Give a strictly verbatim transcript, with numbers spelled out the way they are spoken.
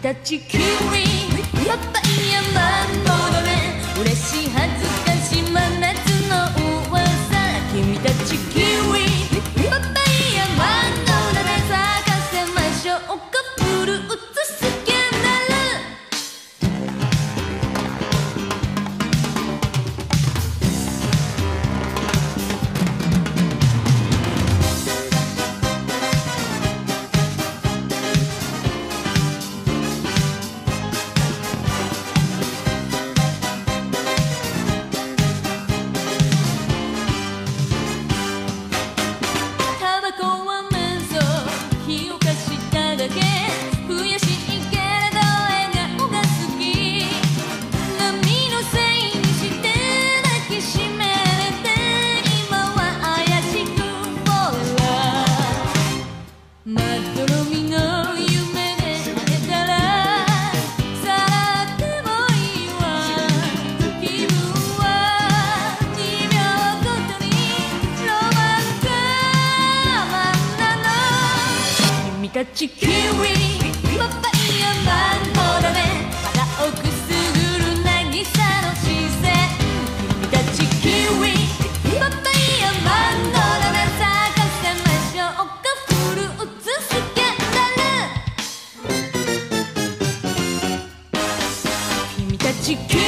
たちキウイパパイヤマンゴーだね嬉しい恥ずかしい真夏の噂君たちキウイパパイヤマンゴーだね咲かせましょうかフルーツスキャンダル君たちキウイパパイヤマンゴーだね肌をくすぐる渚の視線君たちキウイパパイヤマンゴーだね咲かせましょうかフルーツスキャンダル君たちキウイ